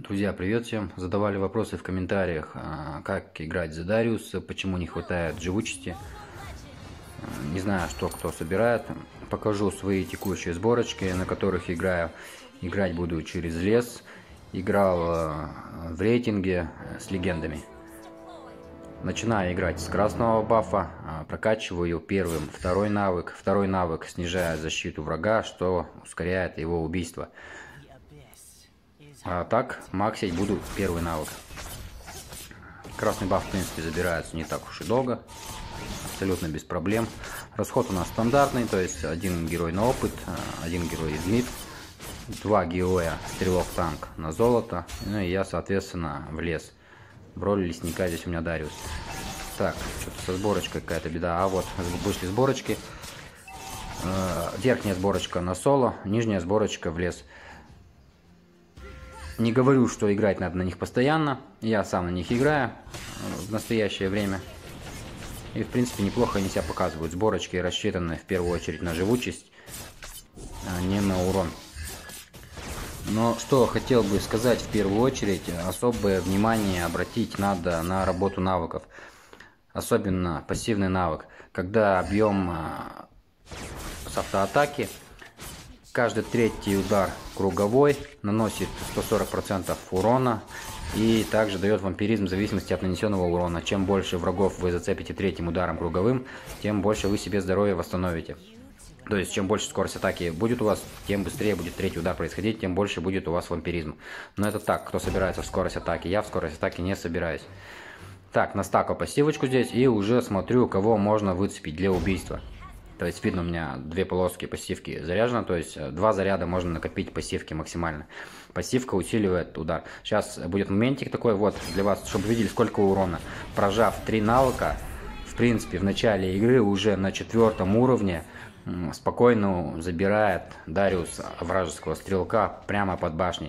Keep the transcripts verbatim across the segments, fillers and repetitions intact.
Друзья, привет всем! Задавали вопросы в комментариях, как играть за Дариуса, почему не хватает живучести. Не знаю, что кто собирает. Покажу свои текущие сборочки, на которых играю. Играть буду через лес. Играл в рейтинге с легендами. Начинаю играть с красного бафа, прокачиваю первым второй навык. Второй навык снижает защиту врага, что ускоряет его убийство. А так, максить буду первый навык. Красный баф, в принципе, забирается не так уж и долго. Абсолютно без проблем. Расход у нас стандартный, то есть один герой на опыт, один герой из мид, два героя стрелок-танк на золото, ну и я, соответственно, в лес. В роли лесника здесь у меня Дариус. Так, что-то со сборочкой какая-то беда. А вот, вышли сборочки. Верхняя сборочка на соло, нижняя сборочка в лес. Не говорю, что играть надо на них постоянно. Я сам на них играю в настоящее время. И, в принципе, неплохо они себя показывают. Сборочки рассчитаны в первую очередь на живучесть, а не на урон. Но что хотел бы сказать в первую очередь, особое внимание обратить надо на работу навыков. Особенно пассивный навык. Когда объем с автоатаки, каждый третий удар круговой наносит сто сорок процентов урона и также дает вампиризм в зависимости от нанесенного урона. Чем больше врагов вы зацепите третьим ударом круговым, тем больше вы себе здоровье восстановите. То есть, чем больше скорость атаки будет у вас, тем быстрее будет третий удар происходить, тем больше будет у вас вампиризм. Но это так, кто собирается в скорость атаки. Я в скорость атаки не собираюсь. Так, настакал пассивочку здесь и уже смотрю, кого можно выцепить для убийства. То есть, видно, у меня две полоски пассивки заряжено, то есть два заряда можно накопить пассивки максимально. Пассивка усиливает удар. Сейчас будет моментик такой вот для вас, чтобы видели, сколько урона. Прожав три навыка, в принципе, в начале игры уже на четвертом уровне спокойно забирает Дариус вражеского стрелка прямо под башней.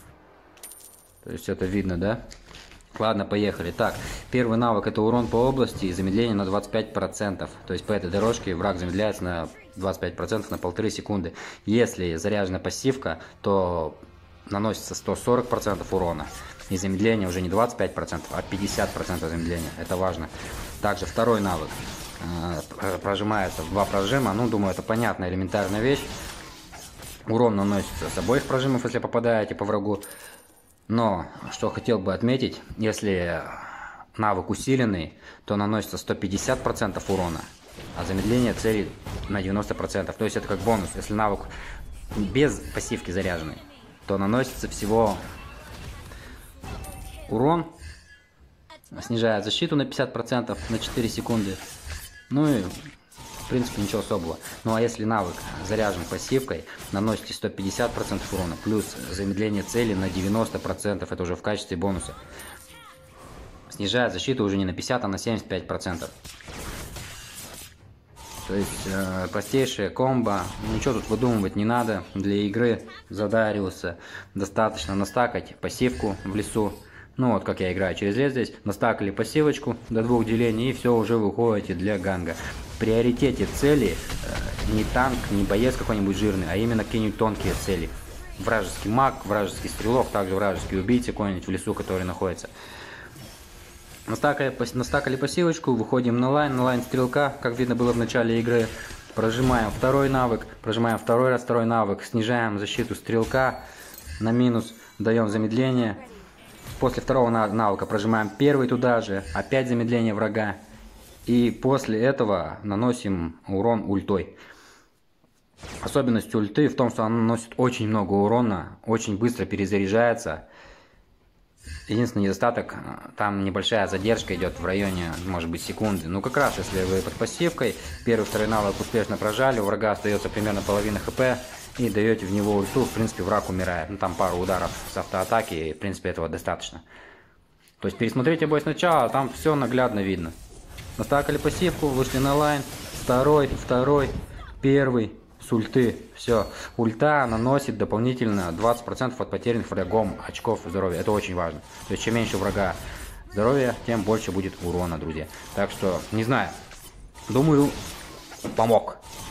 То есть это видно, да? Ладно, поехали. Так, первый навык — это урон по области и замедление на двадцать пять процентов. То есть по этой дорожке враг замедляется на двадцать пять процентов на полторы секунды. Если заряжена пассивка, то наносится сто сорок процентов урона. И замедление уже не двадцать пять процентов, а пятьдесят процентов замедления. Это важно. Также второй навык. Прожимается в два прожима. Ну, думаю, это понятная элементарная вещь. Урон наносится с обоих прожимов, если попадаете по врагу. Но, что хотел бы отметить, если навык усиленный, то наносится сто пятьдесят процентов урона, а замедление цели на девяносто процентов. То есть это как бонус. Если навык без пассивки заряженный, то наносится всего урон, снижает защиту на пятьдесят процентов на четыре секунды. Ну и, в принципе, ничего особого. Ну а если навык заряжен пассивкой, наносите сто пятьдесят процентов урона, плюс замедление цели на девяносто процентов, это уже в качестве бонуса. Снижает защиту уже не на пятьдесят, а на семьдесят пять процентов. То есть, э, простейшая комбо, ничего тут выдумывать не надо. Для игры за Дариуса достаточно настакать пассивку в лесу. Ну вот как я играю через лес здесь, настакали пассивочку до двух делений и все, уже выходите для ганга. В приоритете цели э, не танк, не боец какой-нибудь жирный, а именно какие-нибудь тонкие цели. Вражеский маг, вражеский стрелок, также вражеский убийца какой-нибудь в лесу, который находится. Настакали, настакали пассивочку, выходим на лайн, на лайн стрелка, как видно было в начале игры. Прожимаем второй навык, прожимаем второй раз второй навык, снижаем защиту стрелка на минус, даем замедление. После второго навыка прожимаем первый туда же, опять замедление врага. И после этого наносим урон ультой. Особенность ульты в том, что она наносит очень много урона, очень быстро перезаряжается. Единственный недостаток, там небольшая задержка идет в районе, может быть, секунды. Ну как раз, если вы под пассивкой, первый, второй навык успешно прожали, у врага остается примерно половина хп, и даете в него ульту, в принципе, враг умирает. Ну там пару ударов с автоатаки, и в принципе этого достаточно. То есть пересмотрите бой сначала, там все наглядно видно. Настакали пассивку, вышли на лайн, второй, второй, первый, с ульты. Все, ульта наносит дополнительно двадцать процентов от потерянных врагом очков здоровья. Это очень важно. То есть чем меньше врага здоровья, тем больше будет урона, друзья. Так что, не знаю, думаю, помог.